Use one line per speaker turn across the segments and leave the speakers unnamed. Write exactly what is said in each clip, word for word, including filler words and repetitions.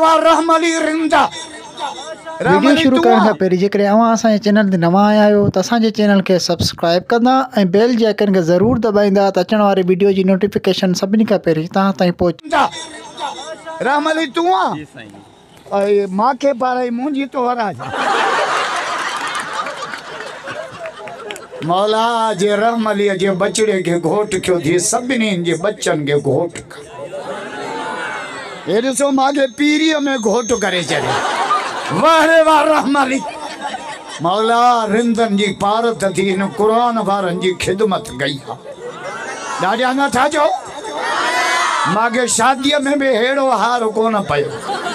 वाह रहमली रिंदा।
वीडियो शुरू करण खां पहिरीं जेकॾहिं अवां असांजे चैनल ते नवां आया आहियो त असांजे चैनल खे सब्सक्राइब कंदा ऐं बेल जे आइकन खे ज़रूरु दॿाईंदा त अचण वारी वीडियो जी नोटिफिकेशन सभिनी खां पहिरीं तव्हां ताईं पहुचे।
रहमली तूं आहे मूंखे पाराई मुंहिंजी तो हराज मौला जे रहमली जे बचड़े के घोट कयो थी सभिनी जे बच्चन के घोट ये ॾिसो मांखे पीरीअ में घोट करे छॾियो। वाह रे वाह रहमली मौला रिंदन जी पारत थी इन कुरान वारन जी खिदमत कई आहे। ॾाढा नथा चओ मांखे शादीअ में भी हेड़ो हार कोन पयो।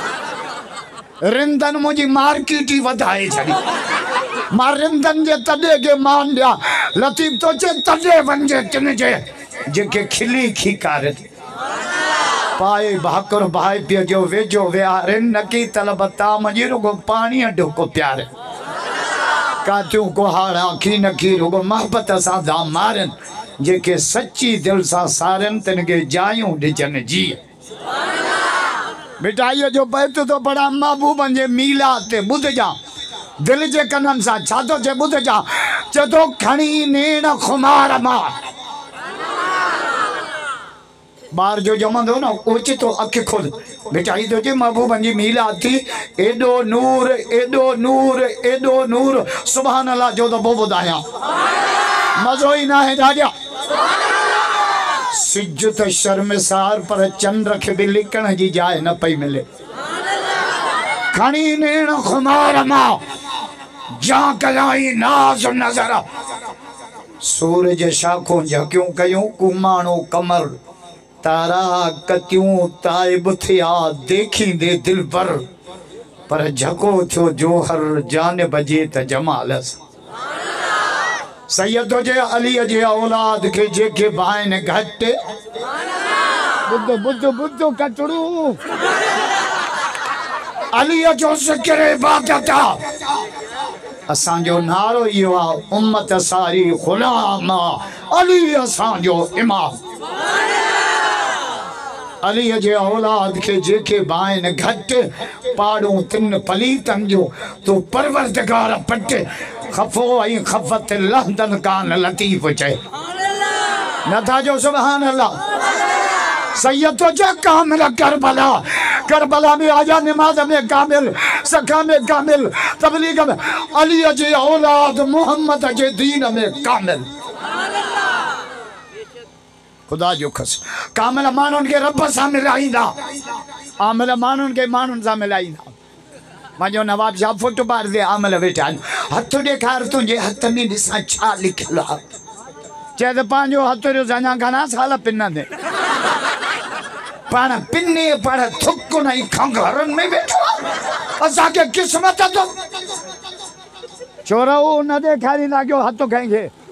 रिंदन मुझी मार्केट ही वधाए छड़ी। मां रिंदन जे तॾे के मान दिया लतीफ तो चे तॾे वंजे तिन जे जेके खिली खीकार पाए भाकर भाई पियो जो वेजो विहारे नकी तलब ताम जी रुगो पानी ढुको प्यारे कातियों को हाड़ा की नकी रुगो मोहब्बत सा दा मारन जेके सच्ची दिल सा सारन तिन के जायूं डिजन जी। बेटा ये जो बैत तो बड़ा महबूब जे मीला ते बुध जा दिल जे कनन सा छातो जे बुध जा चतो खणी नेण खुमार मा बार जो जमंदो ना ओचे तो अख खोल बेटा ई तो जे महबूब जी मीला थी एडो नूर एडो नूर एडो नूर सुभान अल्लाह जो तो बो बुधाया मजो ही ना है राजा सिज्जत शर्मसार पर चंद्र के भी लिखण जी जाए न पई मिले। खणी नेण खुमार मा जा कलाई नाज नजर सूरज शाखों झक्यों कयूं कुमाणो कमर तारा कतियूं ताइब थिया देखी दे दिल पर पर झको थियो जोहर जान बजे त जमालस सैयद जे अली जे औलाद के जेके भाइन घट बुद्ध बुद्ध बुद्ध कटड़ू अली जो जिक्र इबादत असां जो नारो यो उम्मत सारी गुलाम अली असां जो इमाम अली जे औलाद के जेके भाइन घट पाड़ू तिन पलीतन जो तो परवरदिगार पट खफो आई खफत लहदन कान लतीफ चे नथा जो सुभान अल्लाह। सैयद तो जे कामिल करबला करबला में आजा नमाज में कामिल सखा में कामिल तबलीग में अली जे औलाद मोहम्मद जे दीन में कामिल खुदा जो खस कामिल मानुन के रब सा मिलाईंदा आमिल मानुन के मानुन सा मिलाईंदा। मांजो नवाब शाह फोटो बार दे आमिल बेटा हथ ॾेखार तुंहिंजे हथ में ॾिसां छा लिखियलु आहे चए त पंहिंजो हथ जो अञा घणा साल पिन ते पाण पिने पाण थुक न खंघरनि में वेठो असांखे क़िस्मत तो छोरा न ॾेखारींदा कयो हथ कंहिंखे